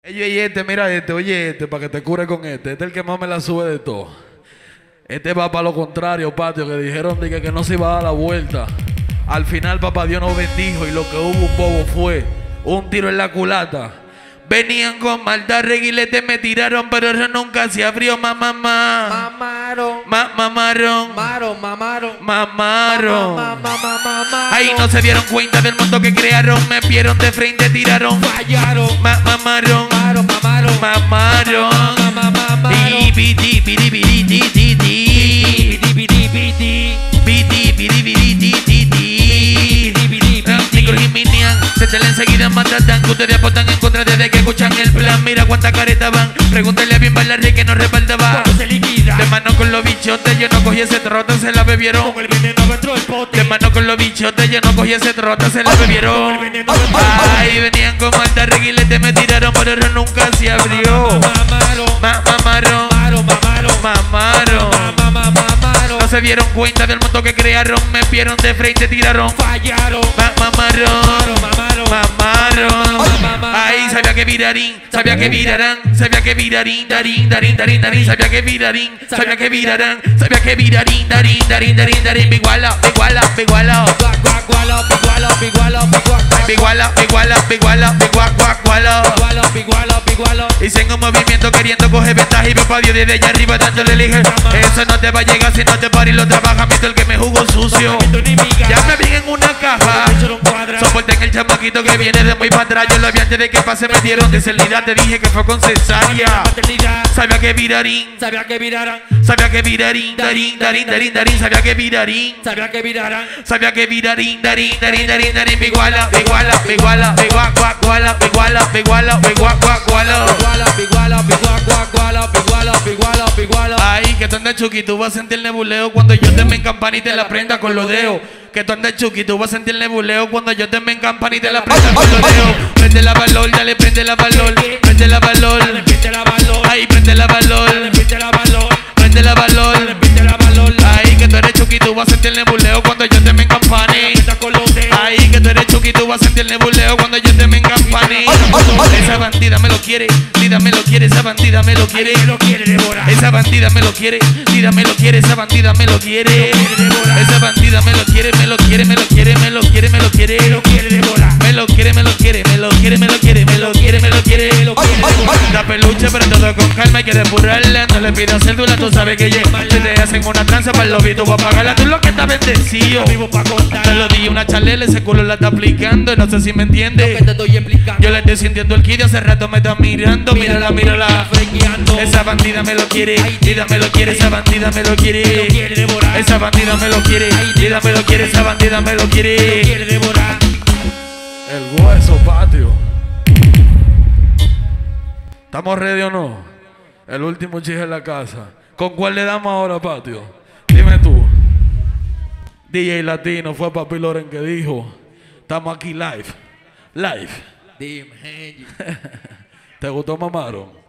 Y este, mira este, oye este, para que te cure con este. Este es el que más me la sube de todo. Este va para lo contrario, patio, que dijeron de que no se iba a dar la vuelta. Al final, papá Dios nos bendijo y lo que hubo un bobo fue un tiro en la culata. Venían con maldad, reguilete me tiraron, pero eso nunca se abrió, mamaron. Ahí no se dieron cuenta del mundo que crearon, me vieron de frente, tiraron, fallaron, mamaron. Se te la enseguida matan, que ustedes apostan en contra desde que escuchan el plan. Mira cuántas caretas van, pregúntale a bien bailar que no respaldaba. De mano con los bichotes, yo no cogí ese trote, se la bebieron. Con el veneno dentro del pote. De mano con los bichotes, yo no cogí ese trote, se la bebieron. Ay, venían con maldad, reguilete me tiraron, pero eso nunca se abrió. Mamaron. No se dieron cuenta del mundo que crearon, me vieron de frente, tiraron, fallaron, mamaron. Ahí sabía que virarín, sabía que virarán, sabía que virarín, darín, sabía que virarín, sabía que virarán, sabía que virarín, darín, biguala. Hice un movimiento queriendo coger ventaja y papá Dios desde allá arriba dándole elige. Eso no te va a llegar si no te pares y lo trabajas, el que me jugó sucio. Ya me vi en una caja. Soporten el chamaquito que viene de muy para atrás. Yo lo vi antes de que pase, me dieron de celidad. Te dije que fue con cesárea. Sabía que virarín, sabía que virarín, sabía que virarín, biguala. Ay, que tú andas Chucky, tú vas a sentir el nebuleo cuando yo te me encampan y te la prenda con los dedos. Que tú andas Chucky, tú vas a sentir el nebuleo cuando yo te me encampan y te la prenda con los dedos. Prende la valor, dale, prende la valor, prende la valor. Ay, prende la valor, prende la valor. Ay, que tú eres Chucky, tú vas a sentir el nebuleo cuando yo te me encampane. Ay, que tú eres Chucky, tú vas a sentir el nebuleo cuando yo te me encampane. Esa bandida me lo quiere, Lida me lo quiere, esa bandida me lo quiere, esa bandida me lo quiere, Lida me lo quiere, esa bandida me lo quiere, esa bandida me lo quiere, me lo quiere, me lo quiere, me lo quiere, me lo quiere, me lo quiere devorar, me lo quiere, me lo quiere, me lo quiere, me lo quiere, me lo quiere, me lo quiere, me lo quiere devorar. Da peluche pero todo con calma, hay que depurarla, no le pidas cédula, tú sabes que llega. Si te hacen una tranza para el lobito, voy a pagarla, tú lo que estás bendecido. Te lo di una chalela, ese culo la está aplicando, no sé si me entiendes. Yo le estoy sintiendo el kid, hace rato me está mirando, mírala. Esa bandida me lo quiere, Lida me lo quiere, esa bandida me lo quiere, esa bandida me lo quiere, Lida me lo quiere, esa bandida me lo quiere devorar. El hueso, patio. ¿Estamos ready o no? El último chiste en la casa. ¿Con cuál le damos ahora, patio? Dime tú. DJ Latino, fue Papi Loren que dijo: estamos aquí live. Dime, ¿te gustó, mamaron?